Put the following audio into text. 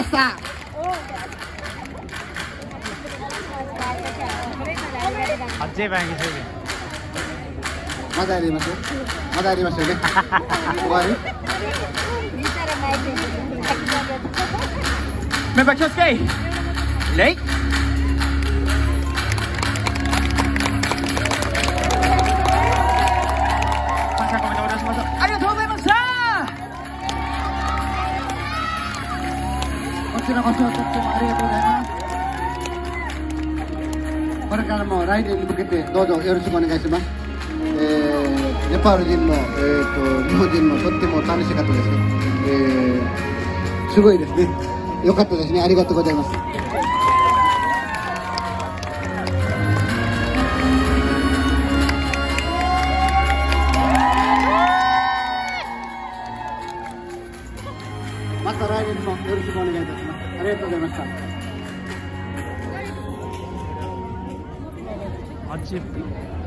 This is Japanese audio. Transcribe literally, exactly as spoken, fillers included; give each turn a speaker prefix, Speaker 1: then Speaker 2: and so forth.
Speaker 1: した。まだやりますまだやりますよね。終わり
Speaker 2: メンバー気をつけレイありがとうございました。
Speaker 1: こちらこそとってもありがとうございます。これからも来年に向けてどうぞよろしくお願いします。えー、ネパール人も、えー、と日本人もとっても楽しかったですね。えー、すごいですね。よかったですね。ありがとうございます。また来年もよろしくお願いいたします。ありがとうございました。
Speaker 2: あっち